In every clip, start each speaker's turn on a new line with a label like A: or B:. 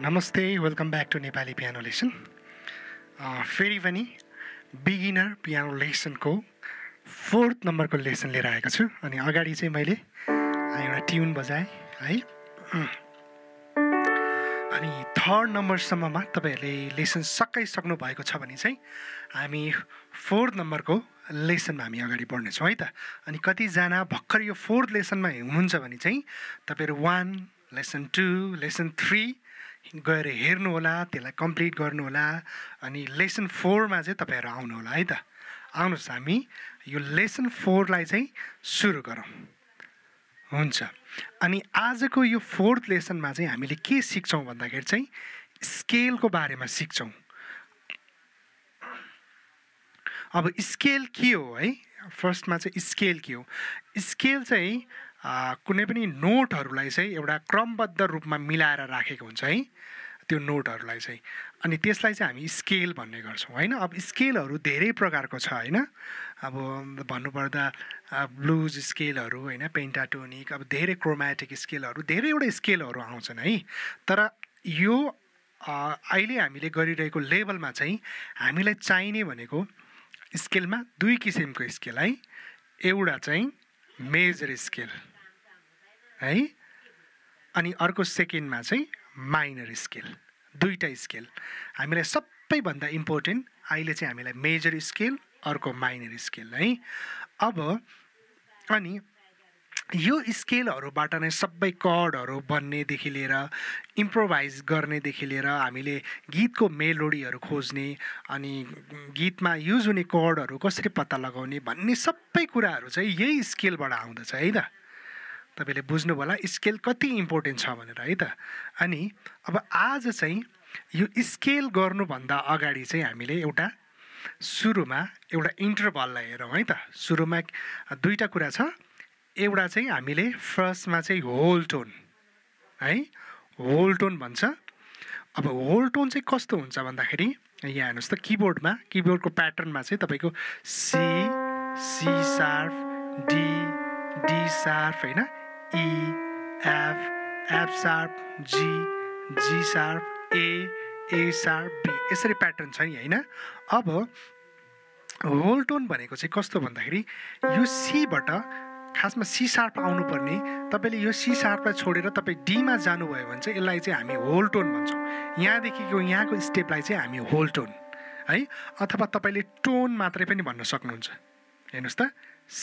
A: नमस्ते, welcome back to Nepali piano lesson. फेरि पनि बिगिनर पियानो लेसनको 4th नम्बरको लेसन लिएर आएको छु। अनि अगाडि चाहिँ मैले एउटा ट्युन बजाएँ है। अनि 3rd नम्बरसम्ममा तपाईँहरूले लेसन सकाइसक्नु भएको छ भने चाहिँ हामी 4th नम्बरको लेसनमा हामी अगाडि बढ्नेछौँ है त। अनि कतिजना भर्खर यो 4th लेसनमा हुनुहुन्छ भने चाहिँ तपाईँहरू 1, लेसन 2, लेसन 3 गएर हेर्नु होला, त्यसलाई कम्प्लिट गर्नु होला। अनि लेसन 4मा चाहिँ तपाईँहरू आउनु होला है त। आउनुहोस् हामी यो लेसन 4लाई चाहिँ सुरु गरौँ। हुन्छ। अनि आजको यो 4th लेसनमा चाहिँ हामीले के सिक्छौँ भन्दाखेरि चाहिँ स्केलको बारेमा सिक्छौँ। अब स्केल के हो है? फर्स्टमा चाहिँ स्केल के हो? स्केल चाहिँ कुनै पनि नोटहरूलाई चाहिँ एउटा क्रमबद्ध रूपमा मिलाएर राखेको हुन्छ है, त्यो नोटहरूलाई चाहिँ। अनि त्यसलाई चाहिँ हामी स्केल भन्ने गर्छौँ होइन। अब स्केलहरू धेरै प्रकारको छ होइन। अब भन्नुपर्दा ब्लुज स्केलहरू होइन, पेन्टाटोनिक, अब धेरै क्रोमेटिक स्केलहरू, धेरैवटा स्केलहरू आउँछन् है। तर यो अहिले हामीले गरिरहेको लेभलमा चाहिँ हामीलाई चाहिने भनेको स्केलमा 2 किसिमको स्केल है। एउटा चाहिँ मेजर स्केल है, अनि अर्को सेकेन्डमा चाहिँ माइनर स्केल। दुईटा स्केल हामीलाई सबैभन्दा इम्पोर्टेन्ट अहिले चाहिँ हामीलाई मेजर स्केल, अर्को माइनर स्केल है। अब अनि यो स्केलहरूबाट नै सबै कर्डहरू बन्नेदेखि लिएर इम्प्रोभाइज गर्नेदेखि लिएर हामीले गीतको मेलोडीहरू खोज्ने अनि गीतमा युज हुने कर्डहरू कसरी पत्ता लगाउने भन्ने सबै कुराहरू चाहिँ यही स्केलबाट आउँदछ है त। तपाईँले बुझ्नुभयो होला स्केल कति इम्पोर्टेन्ट छ भनेर है त। अनि अब आज चाहिँ यो स्केल गर्नुभन्दा अगाडि चाहिँ हामीले सुरुमा एउटा इन्टरभललाई हेरौँ है त। सुरुमा दुईवटा कुरा छ। एउटा चाहिँ हामीले फर्स्टमा चाहिँ होल टोन है, होल टोन भन्छ। अब होल टोन चाहिँ कस्तो हुन्छ भन्दाखेरि यहाँ हेर्नुहोस् त, किबोर्डको प्याटर्नमा चाहिँ तपाईँको C, C sharp, D, D sharp होइन, E, F, F sharp, G, G sharp, A sharp, B, यसरी प्याटर्न छ नि होइन। अब होल टोन भनेको चाहिँ कस्तो भन्दाखेरि यो सीबाट खासमा सी सार्प आउनुपर्ने, तपाईँले यो सी सार्पलाई छोडेर तपाईँ डीमा जानुभयो भने चाहिँ यसलाई चाहिँ हामी होल टोन भन्छौँ। यहाँदेखिको यहाँको स्टेपलाई चाहिँ हामी होल टोन है, अथवा तपाईँले टोन मात्रै पनि भन्न सक्नुहुन्छ। हेर्नुहोस् त,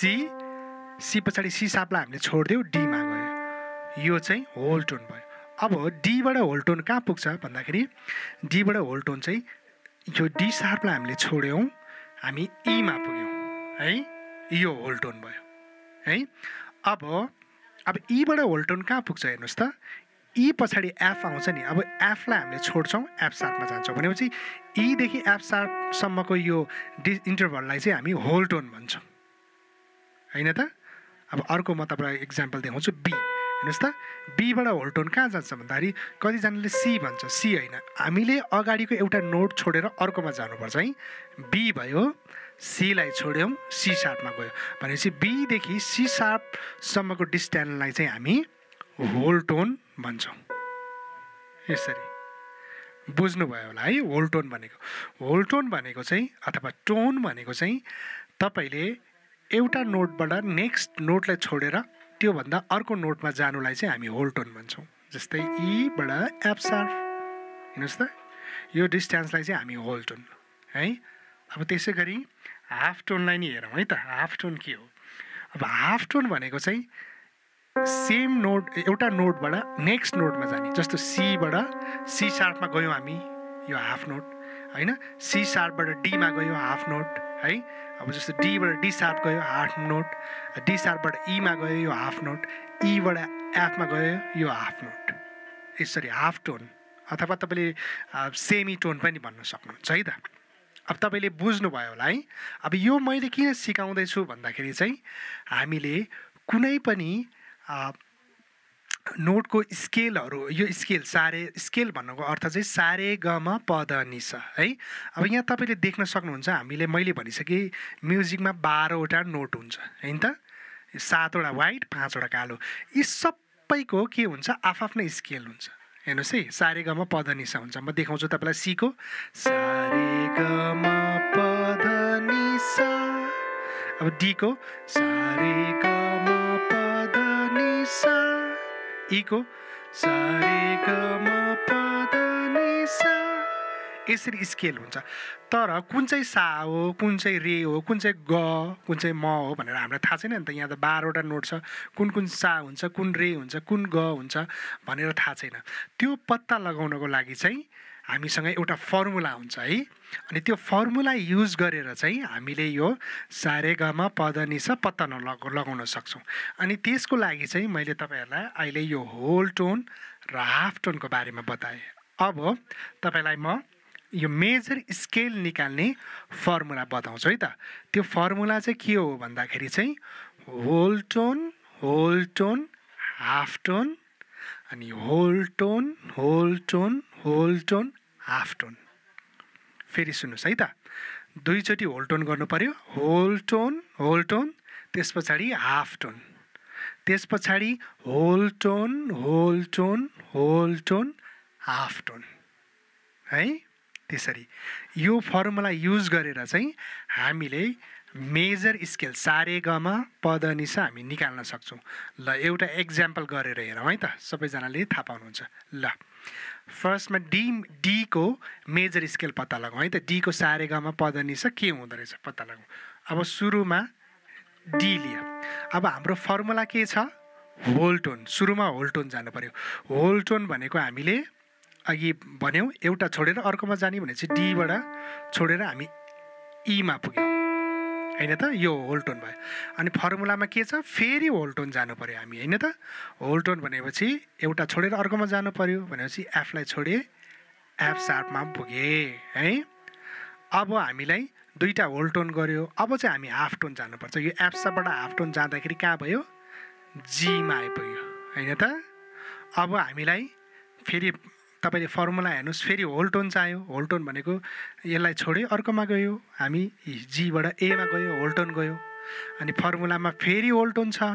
A: सी पछाडि सी सार्पलाई हामीले छोडिदियो, डीमा गयो, यो चाहिँ होल टोन भयो। अब डीबाट होल टोन कहाँ पुग्छ भन्दाखेरि डीबाट होल टोन चाहिँ यो डी सार्पलाई हामीले छोड्यौँ, हामी ईमा पुग्यौँ है, यो होल टोन भयो है। अब ईबाट होल टोन कहाँ पुग्छ हेर्नुहोस् त, ई पछाडि एफ आउँछ नि। अब एफलाई हामीले छोड्छौँ, एफ सार्पमा जान्छौँ भनेपछि ईदेखि एफ सार्पसम्मको यो इन्टरभललाई चाहिँ हामी होल टोन भन्छौँ होइन त। अब अर्को म तपाईँलाई इक्जाम्पल देखाउँछु, बी। हेर्नुहोस् त, बीबाट होल टोन कहाँ जान्छ भन्दाखेरि कतिजनाले सी भन्छ, सी होइन, हामीले अगाडिको एउटा नोट छोडेर अर्कोमा जानुपर्छ है। बी भयो, सीलाई छोड्यौँ, सी सार्पमा गयो भनेपछि बीदेखि सी सार्पसम्मको डिस्टेन्सलाई चाहिँ हामी होल टोन भन्छौँ। यसरी बुझ्नुभयो होला है होल टोन भनेको। होल टोन भनेको चाहिँ अथवा टोन भनेको चाहिँ तपाईँले एउटा नोटबाट नेक्स्ट नोटलाई छोडेर त्योभन्दा अर्को नोटमा जानुलाई चाहिँ हामी होल टोन भन्छौँ। जस्तै ईबाट एफ सार्प, हेर्नुहोस् त, यो डिस्टेन्सलाई चाहिँ हामी होल टोन है। अब त्यसै गरी हाफ टोनलाई नि हेरौँ है त। हाफ टोन के हो? अब हाफ टोन भनेको चाहिँ सेम नोट, एउटा नोटबाट नेक्स्ट नोटमा जाने। जस्तो सीबाट सी सार्पमा गयौँ हामी, यो हाफ नोट होइन। सी सार्पबाट डीमा गयो, हाफ नोट है। अब जस्तो डीबाट डी सार्प गयो, हाफ नोट। डी सार्पबाट ईमा गयो, यो हाफ नोट। ईबाट एफमा गयो, यो हाफ नोट। यसरी हाफ टोन अथवा तपाईँले सेमी टोन पनि भन्न सक्नुहुन्छ है त। अब तपाईँले बुझ्नुभयो होला है। अब यो मैले किन सिकाउँदैछु भन्दाखेरि चाहिँ हामीले कुनै पनि नोटको स्केलहरू, यो स्केल स्केल भन्नुको अर्थ चाहिँ सारे ग म प ध नि सा है। अब यहाँ तपाईँले देख्न सक्नुहुन्छ, मैले भनिसकेँ म्युजिकमा 12वटा नोट हुन्छ होइन त। 7वटा वाइट, 5वटा कालो, यी सबैको के हुन्छ, आफ्नै स्केल हुन्छ हेर्नुहोस् है, सारे ग म प ध नि सा हुन्छ। म देखाउँछु तपाईँलाई सीको सारे ग म प ध नि सा। अब डी को सारे ग म प ध नि सा। ई को सारे ग म प ध नि सा। यसरी स्केल हुन्छ। तर कुन चाहिँ सा हो, कुन चाहिँ रे हो, कुन चाहिँ ग, कुन चाहिँ म हो भनेर हामीलाई थाहा छैन नि त। यहाँ त 12वटा नोट छ। कुन कुन सा हुन्छ, कुन रे हुन्छ, कुन ग हुन्छ भनेर थाहा छैन। त्यो पत्ता लगाउनको लागि चाहिँ हामीसँग एउटा फर्मुला हुन्छ है। अनि त्यो फर्मुला युज गरेर चाहिँ हामीले यो सारे ग म प ध नि सा पत्ता लगाउन सक्छौँ। अनि त्यसको लागि चाहिँ मैले तपाईँहरूलाई अहिले यो होल टोन र हाफ टोनको बारेमा बताएँ। अब तपाईँलाई म यो मेजर स्केल निकाल्ने फर्मुला बताउँछु है त। त्यो फर्मुला चाहिँ के हो भन्दाखेरि चाहिँ होल टोन, हाफ टोन, अनि होल टोन, हाफ टोन। फेरि सुन्नुहोस् है त, दुईचोटि होल टोन गर्नु पर्यो। होल टोन, त्यस पछाडि हाफ टोन, त्यस पछाडि होल टोन, हाफ टोन है। त्यसरी यो फर्मुला युज गरेर चाहिँ हामीले मेजर स्केल सारे ग म प ध नि सा हामी निकाल्न सक्छौँ। ल एउटा एक्जाम्पल गरेर हेरौँ है त, सबैजनाले थाहा पाउनुहुन्छ। ल फर्स्टमा डी को मेजर स्केल पत्ता लगाउँ है त। डी को सारे ग म प ध नि सा के हुँदो रहेछ पत्ता लगाउँ। अब सुरुमा डी लियो। अब हाम्रो फर्मुला के छ, होल टोन। सुरुमा होल टोन जानु पर्यो। होल टोन भनेको हामीले अघि भन्यौँ एउटा छोडेर अर्कोमा जाने भनेपछि डीबाट छोडेर हामी ईमा पुग्यौँ होइन त। यो होल टोन भयो। अनि फर्मुलामा के छ, फेरि होल टोन जानु पर्यो हामी होइन त। होल टोन भनेपछि एउटा छोडेर अर्कोमा जानु पर्यो भनेपछि एफलाई छोडे एफ सार्पमा पुगे है। अब हामीलाई दुईवटा होल टोन गऱ्यो। अब चाहिँ हामी हाफ टोन जानुपर्छ। यो एफ सार्पबाट हाफ टोन जाँदाखेरि कहाँ भयो, जीमा आइपुग्यो होइन त। अब हामीलाई फेरि तपाईँले फर्मुला हेर्नुहोस्, फेरि होल टोन चाहियो। होल टोन भनेको यसलाई छोड्यो अर्कोमा गयो, हामी जीबाट एमा गयो, होल टोन गयो। अनि फर्मुलामा फेरि होल टोन छ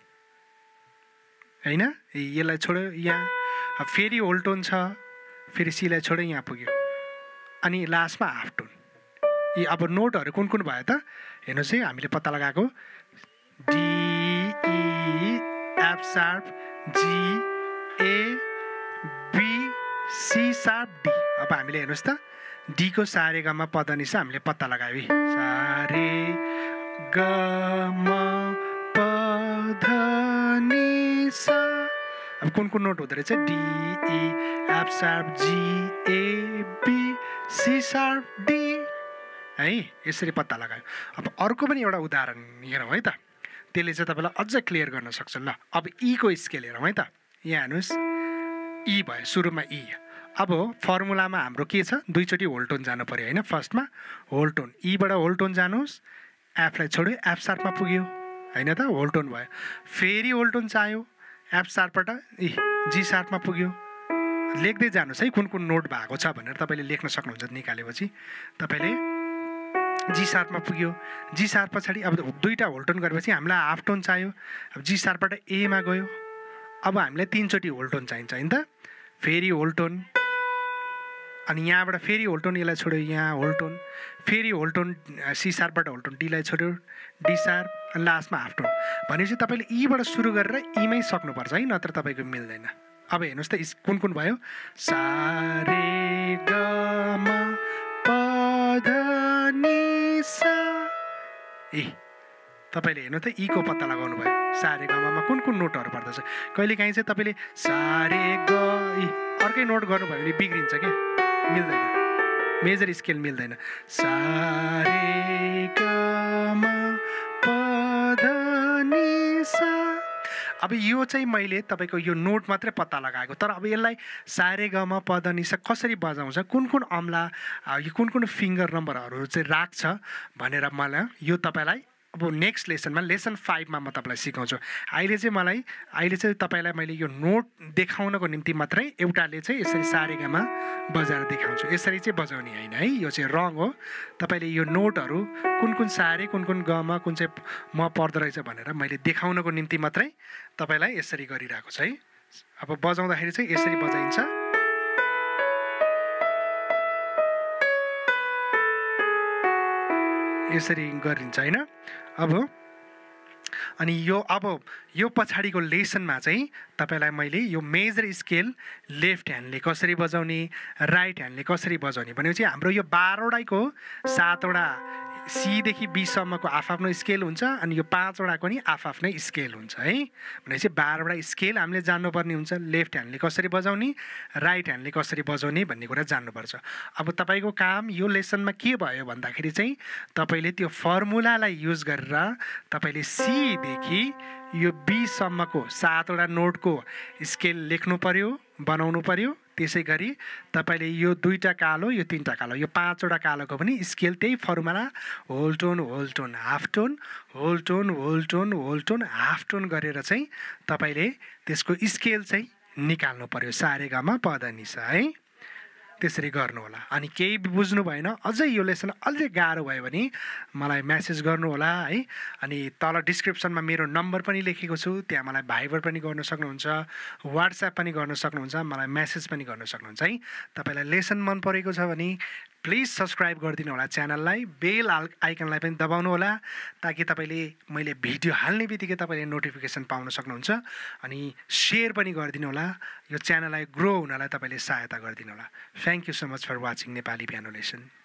A: होइन, यसलाई छोड्यो यहाँ, फेरि होल टोन छ, फेरि सीलाई छोड्यो यहाँ पुग्यो। अनि लास्टमा हाफ टोन। यी अब नोटहरू कुन कुन भयो त हेर्नुहोस् है। हामीले पत्ता लगाएको D E F sharp G A B C sharp D. अब हामीले हेर्नुहोस् त, डी को सारे ग म प ध नि सा हामीले पत्ता लगायो है। सारे ग म प ध नि सा। अब कुन कुन नोट हुँदो रहेछ, D E F sharp G A B C sharp D है। यसरी पत्ता लगायो। अब अर्को पनि एउटा उदाहरण हेरौँ है त, त्यसले चाहिँ तपाईँलाई अझ क्लियर गर्न सक्छ। ल अब ई को स्केल हेरौँ है त। यहाँ हेर्नुहोस् ई भयो, सुरुमा ई। अब फर्मुलामा हाम्रो के छ, दुईचोटि होल टोन जानु पर्यो होइन। फर्स्टमा होल टोन, ईबाट होल टोन जानुहोस्, एफलाई छोड्यो एफ सार्पमा पुग्यो होइन त, होल टोन भयो। फेरि होल टोन चाहियो, एफ सार्पबाट जी सार्पमा पुग्यो। लेख्दै जानुहोस् है कुन कुन नोट भएको छ भनेर तपाईँले लेख्न सक्नुहुन्छ। निकालेपछि तपाईँले जी सार्पमा पुग्यो। जी सार्प पछाडि अब दुईवटा होल टोन गरेपछि हामीलाई हाफ टोन चाहियो। अब जी सार्पबाट एमा गयो। अब हामीलाई तीनचोटि होल टोन चाहिन्छ होइन त। फेरि होल टोन, अनि यहाँबाट फेरि होल टोन, यसलाई छोड्यो यहाँ होल टोन, फेरि होल टोन सी सार्पबाट होल टोन, डीलाई छोड्यो डी सार्प, अनि लास्टमा हाफ टोन। भनेपछि तपाईँले ईबाट सुरु गरेर ईमै सक्नुपर्छ है, नत्र तपाईँको मिल्दैन। अब हेर्नुहोस् त कुन कुन भयो, सारे ग म प ध नि सा। तपाईँले हेर्नु त ई को पत्ता लगाउनु भयो। सारे ग ममा कुन कुन नोटहरू पर्दछ। कहिलेकाहीँ चाहिँ तपाईँले सारे ग अर्कै नोट गर्नुभयो भने बिग्रिन्छ क्या, मिल्दैन, मेजर स्केल मिल्दैन। सारे ग म प ध नि सा। अब यो चाहिँ मैले तपाईँको यो नोट मात्रै पत्ता लगाएको, तर अब यसलाई सारे ग म प ध नि सा कसरी बजाउँछ, कुन कुन अम्ला, यो कुन कुन फिङ्गर नम्बरहरू चाहिँ राख्छ भनेर मलाई यो तपाईँलाई अब नेक्स्ट लेसनमा, लेसन 5मा म तपाईँलाई सिकाउँछु। अहिले चाहिँ तपाईँलाई मैले यो नोट देखाउनको निम्ति मात्रै एउटाले चाहिँ यसरी सारे ग म बजाएर देखाउँछु। यसरी चाहिँ बजाउने होइन है, यो चाहिँ रङ हो। तपाईँले यो नोटहरू कुन कुन सारे, कुन कुन ग म, कुन चाहिँ म पर्दो रहेछ भनेर मैले देखाउनको निम्ति मात्रै तपाईँलाई यसरी गरिरहेको छु है। अब बजाउँदाखेरि चाहिँ यसरी बजाइन्छ। यसरी गरिन्छ हैन। अनि यो पछाडिको लेसनमा चाहिँ तपाईलाई मैले यो मेजर स्केल लेफ्ट ह्यान्डले कसरी बजाउने, राइट ह्यान्डले कसरी बजाउने भनेपछि हाम्रो यो 12 वटाको 7 वटा सी देखि बी सम्मको आफआफ्नो स्केल हुन्छ अनि यो 5 वटाको नि आफआफ्नै स्केल हुन्छ है। भनेपछि 12 वटा स्केल हामीले जान्नुपर्ने हुन्छ। लेफ्ट ह्यान्डले कसरी बजाउने, राइट ह्यान्डले कसरी बजाउने भन्ने कुरा जान्नुपर्छ। अब तपाईको काम यो लेसनमा के भयो भन्दाखेरि चाहिँ तपाईले त्यो फर्मुलालाई युज गरेर तपाईले सी देखि यो बी सम्मको 7 वटा नोटको स्केल लेख्नु पर्यो, बनाउनु पर्यो। त्यसै गरी तपाईले यो 2टा कालो, यो 3टा कालो, यो 5 वटा कालोको पनि स्केल त्यही formula whole tone, whole tone, half tone, whole tone, whole tone, whole tone, half tone गरेर चाहिँ तपाईले त्यसको स्केल चाहिँ निकाल्नु पर्यो। सारेगामा पधनिसा है, त्यसरी गर्नु होला। अनि केही बुझ्नु भएन, अझै यो लेसन अझै गाह्रो भयो भने मलाई मेसेज गर्नु होला है। अनि तल डिस्क्रिप्सनमा मेरो नम्बर पनि लेखेको छु, त्यहाँ मलाई भाइबर पनि गर्न सक्नुहुन्छ, व्हाट्सएप पनि गर्न सक्नुहुन्छ, मलाई मेसेज पनि गर्न सक्नुहुन्छ है। तपाईलाई लेसन मन परेको छ भने प्लिज सब्सक्राइब गरिदिनु होला च्यानललाई, बेल आइकनलाई पनि दबाउनु होला ताकि तपाईले मैले भिडियो हाल्ने बित्तिकै तपाईले नोटिफिकेसन पाउन सक्नुहुन्छ। अनि शेयर पनि गरिदिनु होला, यो च्यानललाई ग्रो हुनलाई तपाईले सहायता गरिदिनु होला। Thank you so much for watching Nepali piano lesson.